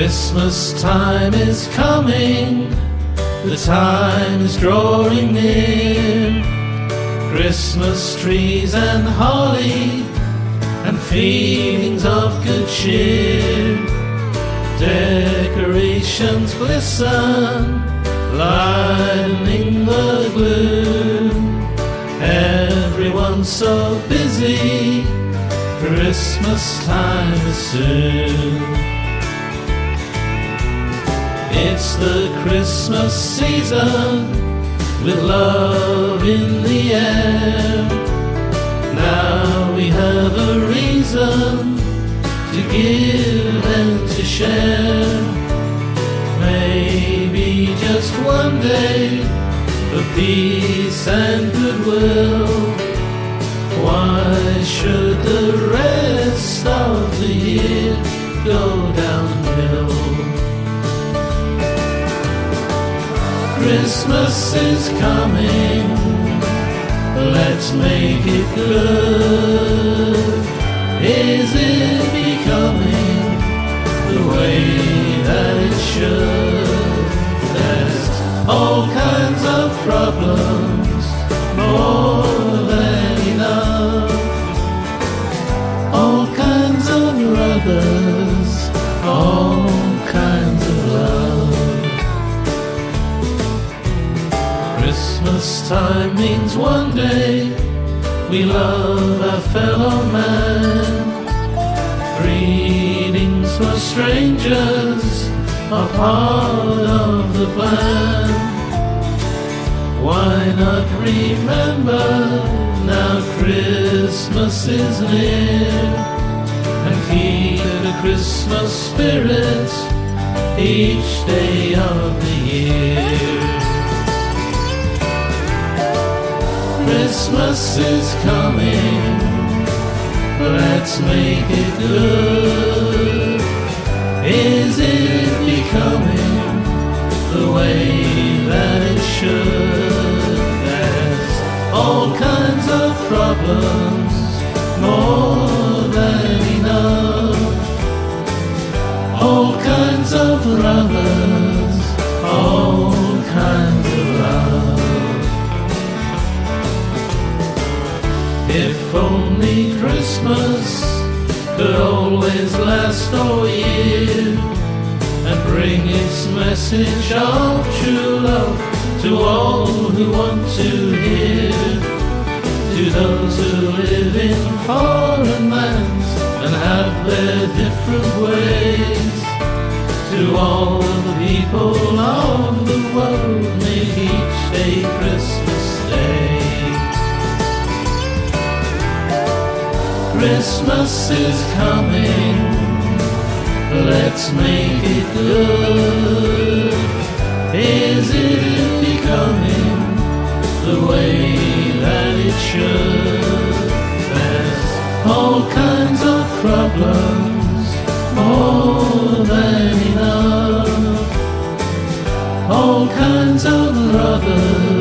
Christmas time is coming, the time is drawing near. Christmas trees and holly and feelings of good cheer. Decorations glisten, lightening the gloom. Everyone's so busy, Christmas time is soon. It's the Christmas season, with love in the air. Now we have a reason to give and to share. Maybe just one day for peace and goodwill. Why should the rest of the year go downhill? Christmas is coming, let's make it good. Is it becoming the way that it should? There's all kinds of problems, more than enough. All kinds of brothers, all kinds of love. Christmas time means one day we love our fellow man. Greetings for strangers are part of the plan. Why not remember now Christmas is near, and keep the Christmas spirit each day of the year. Christmas is coming, let's make it good. Is it becoming the way that it should? There's all kinds of problems, more than enough. All kinds of lovers, all kinds of love. If only Christmas could always last all year, and bring its message of true love to all who want to hear. To those who live in foreign lands and have their different ways. To all the people of the world, make each day Christmas Day. Christmas is coming, let's make it good. Is it becoming the way that it should? There's all kinds of problems, more than enough. All kinds of brothers,